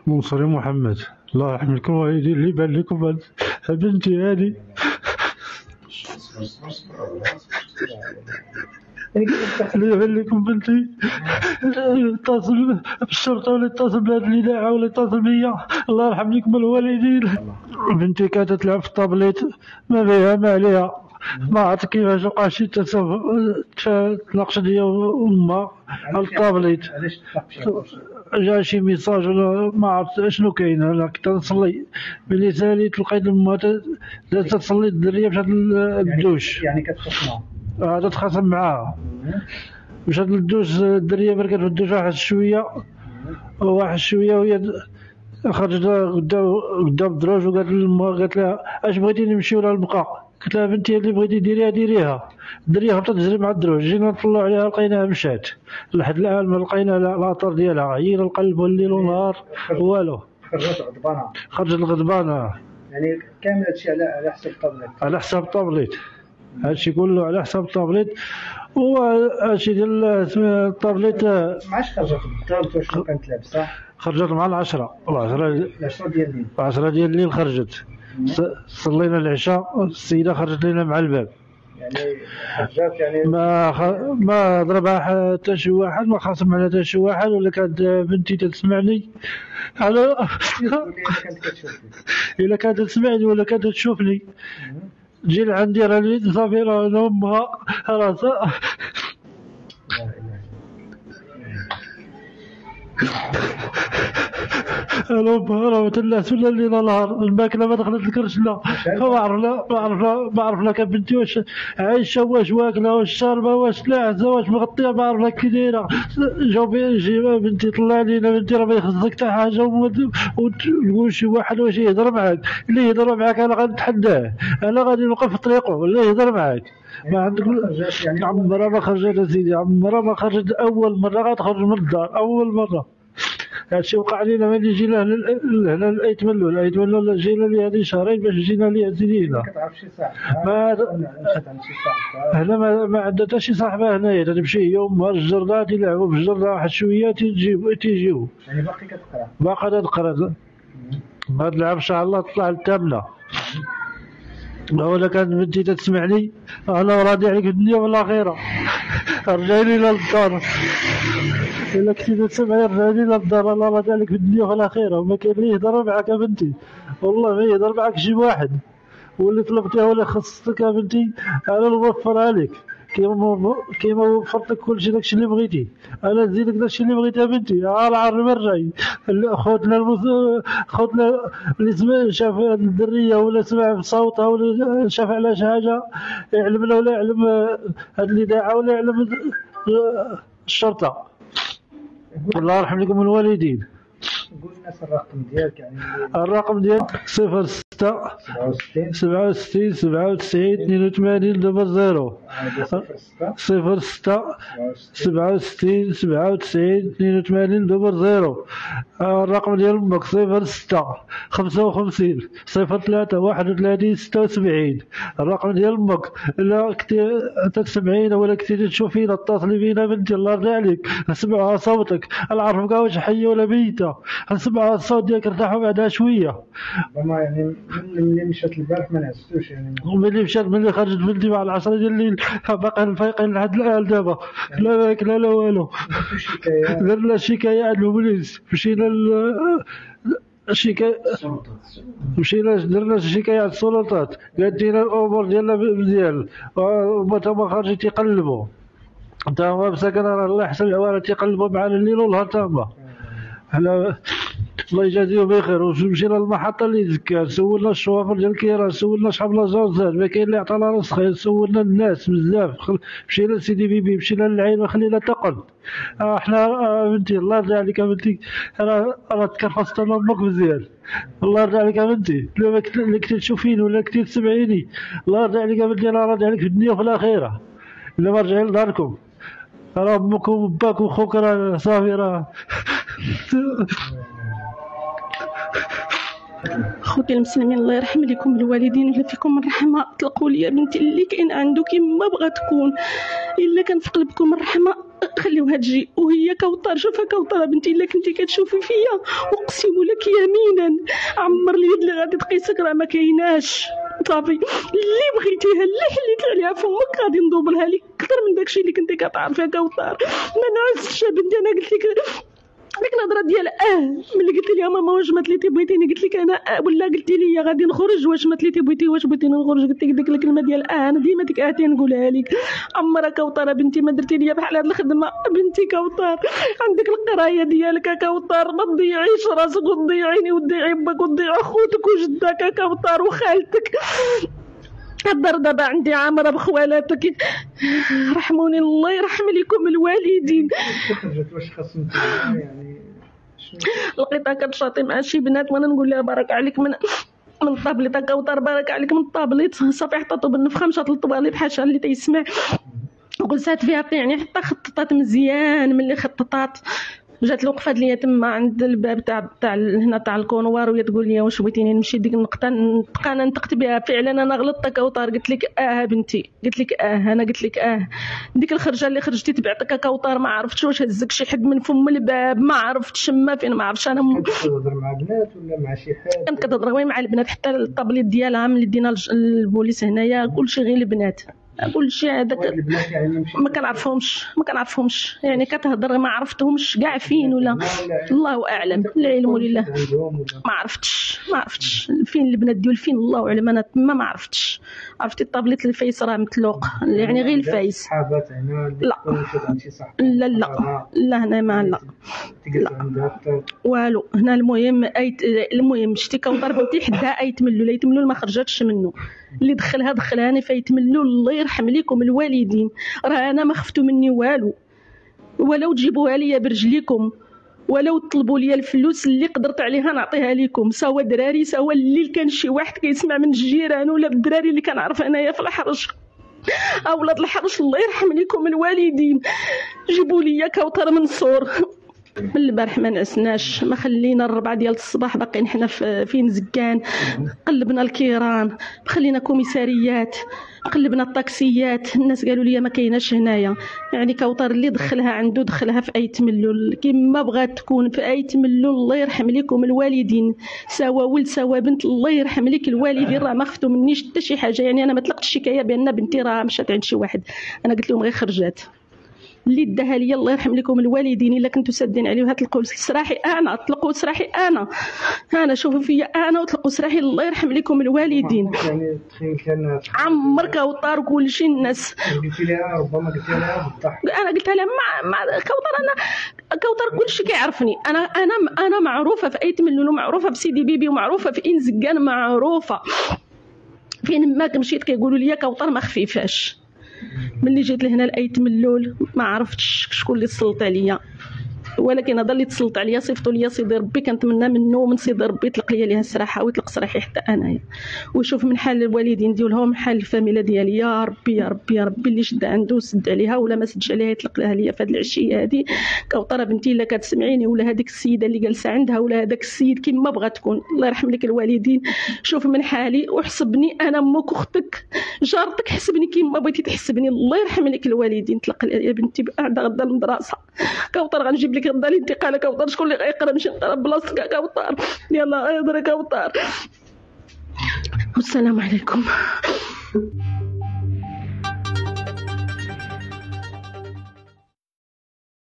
منصري محمد. الله يرحمكم والدي اللي بان لكم بنتي هذه. اللي بان لكم بنتي اتصل بالشرطه ولا اتصل بهذه الاذاعه ولا اتصل بيا. الله يرحم لكم الوالدين. بنتي كانت تلعب في الطابليت، ما بها ما عليها، ما عرفت كيفاش وقع شي تناقشت هي وامها على الطابليت. جا شي ميساج ولا ما عرفت شنو كاين. انا كنت نصلي ملي ساليت لقيت امها تصلي الدريه مشات للدوش. يعني كتخصمها؟ تتخاصم معاها. مشات للدوش الدريه بركات في الدوش واحد شويه وهي خرجت قدام الدروج وقالت لامها، قالت لها اش بغيتي نمشيو للبقاء؟ قلت لها بنتي اللي بغيتي ديريها ديريها. الدريه هبطت تجري مع الدروج، جينا نطلعوا عليها لقيناها مشات لحد الان ما لقينا الاثار ديالها. عيينا القلب والليل والنهار والو. خرجت غضبانه؟ خرجت غضبانه. يعني كامل هادشي على حساب الطابليت؟ على حساب الطابليت، هادشي كله على حساب الطابليت. وهادشي ديال الطابليت. معاش خرجت بالضبط واش كانت لابسه؟ خرجت مع العشرة ديال الليل. 10 ديال الليل خرجت. صلينا العشاء، السيدة خرجت لنا مع الباب. يعني خرجت يعني ما ضربها حتى شي واحد، ما خاصم على حتى شي واحد. ولا كانت بنتي تسمعني على إلا كانت تسمعني ولا كانت تشوفني تجي لعندي راني صافي انا امها راسها. انا امها راه تلات ولا الليل نهار، الماكله ما دخلت الكرش لا. ما عرف لا كان بنتي واش عايشه، واش واكله، واش شاربه، واش لاعزه، واش مغطيه، ما عرف لا كي دايره. جي بنتي طلع لينا بنتي راه ما يخصك حتى حاجه، وتقول شي واحد واش يهضر معاك. اللي يهضر معاك انا غنتحداه، انا غادي نوقف في طريقه. اللي يهضر معاك ما عندك. عمرها ما خرجت سيدي، عمرها ما خرجت. اول مره غتخرج من الدار، اول مره. هادشي وقع لينا ملي جينا هنا الايتملول جينا لي هذه شهرين باش جينا لي سيدي هنا. كتعرف شي صاحبها؟ هنا ما عندها حتى شي صاحبه هنايا. تمشي هي وامها الجردة تيلعبوا بالجردة واحد شويه تيجيو. يعني باقي كتقرا؟ باقا تقرا. هاد العام ان شاء الله تطلع الثامنه. ولا كانت بنتي تسمعني انا راضي عليك في الدنيا والاخره. رجعي لي للدار. إلا كنتي تسمعي رجعي لي للدار، انا راضي عليك في الدنيا والاخره. وما كاين اللي يهضر معاك يا بنتي، والله ما يهضر معاك شي واحد. واللي طلبتيها ولا خصتك يا بنتي انا نوفرها لك كيما وفرت لك كلشي داكشي اللي بغيتي. انا نزيدك داكشي اللي بغيتي يا بنتي. العربي رجعي. خوتنا اللي شاف الدريه ولا سمع بصوتها ولا شاف على شي حاجه يعلمنا، ولا يعلم هاد الاذاعه ولا يعلم الشرطه. الله يرحم لكم الوالدين. قول الناس الرقم ديالك. يعني الرقم ديالك 06 67 97 82 00. 06 67 97 82 00. الرقم ديال امك 06 55 03 31 76. الرقم ديال امك الا كنتي تسمعينا ولا كنتي تشوفينا اتصلي بينا بنتي. الله يرضي عليك، نسمعها صوتك، نعرفك واش حيه ولا ميته، نسمعها الصوت ديالك نرتاحوا بعدها شويه. ربما يعني ملي مشات البارح ما نعستوش. يعني ملي خرجت بنتي مع 10 ديال الليل باقيين فايقين لحد الان دابا. لا ماكله لا والو. درنا شكايه عند البوليس، مشينا درنا شكايه عند السلطات، قالت لنا الامور ديالنا مزيان. وما تما خرجت يقلبوا تما مساكن. راه الله يحسن العوالة تيقلبوا معنا الليل والنهار تما. حنا الله يجازيه بخير. ومشينا للمحطه اللي زكار، سولنا الشوافر ديال الكيران، سولنا شحال من لاجونسات، ما كاين اللي عطانا راسخ. سولنا الناس بزاف، مشينا لسيدي بيبي، مشينا للعين ما خلينا تقعد. حنا بنتي الله يرضي عليك يا بنتي، راه تكرفصت انا امك مزيان. الله يرضي عليك يا بنتي، اللي كنتي تشوفيني ولا كنتي تسمعيني الله يرضي عليك يا بنتي. انا راضي عليك في الدنيا وفي الاخره. الا ما رجعي لداركم راه امك وباك وخوك راه صافي راه. خوتي المسلمين الله يرحم لكم الوالدين اللي فيكم الرحمه. طلقوا لي بنتي اللي كاين عندكم ما بغات تكون. الا كان في قلبكم الرحمه خليوها تجي. وهي كوثر، شوفها كوثر بنتي الا كنتي كتشوفي فيا اقسم لك يمينا عمر اليد اللي غادي تقيسك راه ما كايناش. صافي اللي بغيتيها اللي حليت عليها فمك غادي ندوبلها لك اكثر من داكشي اللي كنتي كتعرفي كوثر. ما نعسش بنتي، انا قلت لك ديك الهضره ديال ملي قلت لي ماما واش ما تليتي بغيتيني قلت لك انا ولا قلتي لي غادي نخرج واش ما تليتي بغيتي واش بغيتيني نخرج قلت لك ديك الكلمه ديال انا ديما ديك تنقولها لك. عمرها كوثر بنتي ما درتي ليا بحال هاد الخدمه بنتي كوثر. عندك القرايه ديالك كوثر، ما تضيعيش راسك وتضيعيني وتضيعي باك وتضيع خوتك وجدك كوثر وخالتك. الدار دابا عندي عامره بخوالاتك، رحموني الله يرحم لكم الوالدين. واش خاصهم يعني لقيتها كتشاطي مع شي بنات وانا نقول لها بارك عليك من الطابليط كوثر، بارك عليك من الطابليط. صافي حطاتو بالنفخه مشات للطواليط بحال اللي تيسمع وجلسات فيها يعني حتى خططات مزيان. ملي خططات جات الوقفه ليا تما عند الباب تاع هنا تاع الكونوار وهي تقول لي واش بغيتيني نمشي ديك النقطه نبقى انا نطقت بها. فعلا انا غلطت كوثر، قلت لك بنتي، قلت لك انا قلت لك ديك الخرجه اللي خرجتي تبعتك كوثر ما عرفتش واش هزك شي حد من فم الباب، ما عرفتش ما فين، ما عرفتش انا كتهضر مع بنات ولا مع شي حد. كانت كتهضر غير مع البنات، حتى الطابليط ديالها ملي دينا البوليس هنايا كلشي غير البنات، كلشي هذاك ما كنعرفهمش يعني كتهضر ما عرفتهمش كاع فين ولا الله اعلم، العلم لله. ما عرفتش فين البنات ديال فين الله اعلم. انا تما ما عرفتش. عرفتي الطابليط الفايس راه متلوق يعني غير الفايس. صحابات هنا لا هنا ما لا والو هنا. المهم شتي كوثر بنتي حدها يتملوا ما خرجاتش منه. اللي دخلها انا فيتملوا الله يرحم ليكم الوالدين. راه انا ما خفتوا مني والو، ولو تجيبوها ليا برجليكم ولو طلبوا لي الفلوس اللي قدرت عليها نعطيها لكم، سوا دراري سوا اللي كان شي واحد كيسمع من الجيران ولا بالدراري اللي كنعرف انايا في الحرش. اولاد الحرش الله يرحم ليكم الوالدين. جيبوا لي كوثر منصور. من البارح ما نعسناش، ما خلينا 4 ديال الصباح باقيين حنا في نزكان. قلبنا الكيران، خلينا كوميساريات، قلبنا الطاكسيات. الناس قالوا لي ما كايناش هنايا. يعني كوثر اللي دخلها عنده دخلها في اي تملل كما بغات تكون في اي تملل. الله يرحم لكم الوالدين، سوا ولد سوا بنت الله يرحم لك الوالدين. راه ما خفتوا منيش حتى شي حاجه. يعني انا ما طلقت الشكايه بان بنتي راه مشات عند شي واحد، انا قلت لهم غير خرجات. اللي داها ليا الله يرحم لكم الوالدين. الا كنتو سادين عليه تلقوا سراحي انا، طلقوا سراحي انا شوفوا فيا انا وطلقوا سراحي الله يرحم لكم الوالدين. يعني تخيل كان عمر كوثر كلشي الناس قلتي لها ربما قلتي لها بالضحك. انا قلت لها مع كوثر، انا كوثر كلشي كيعرفني. انا معروفه في ايت مليون، ومعروفه في سيدي بيبي، ومعروفه في انزكان، معروفه فين ما مشيت كيقولوا لي كوثر ما خفيفاش. ملي جيت لهنا لقيت ملول ما عرفتش شكون اللي تسلط عليا، ولكن هذا اللي تسلط عليا صيفطوا لي سيدي ربي. كنتمنى منه من سيدي ربي يطلق لي ليها السراحه ويطلق سراحي حتى انايا، ويشوف من حال الوالدين ديالهم حال الفاميله ديالي. يا ربي يا ربي يا ربي اللي شد عنده سد عليها، ولا ما سدش عليها يطلق لها ليا في هذه العشيه هذه. كوثر بنتي الا كتسمعيني، ولا هذيك السيده اللي جالسه عندها، ولا هذاك السيد كما بغات تكون، الله يرحم لك الوالدين. شوف من حالي وحسبني انا امك اختك جارتك، حسبني كما بغيتي تحسبني. الله يرحم لك الوالدين. طلق يا بنتي بعد غدا المدرسه. كوثر غنجيب لك غدا الانتقال. كوثر شكون اللي غيقرا نمشي نقرا بلاصتك كوثر. يلا اهضر كوثر. والسلام عليكم.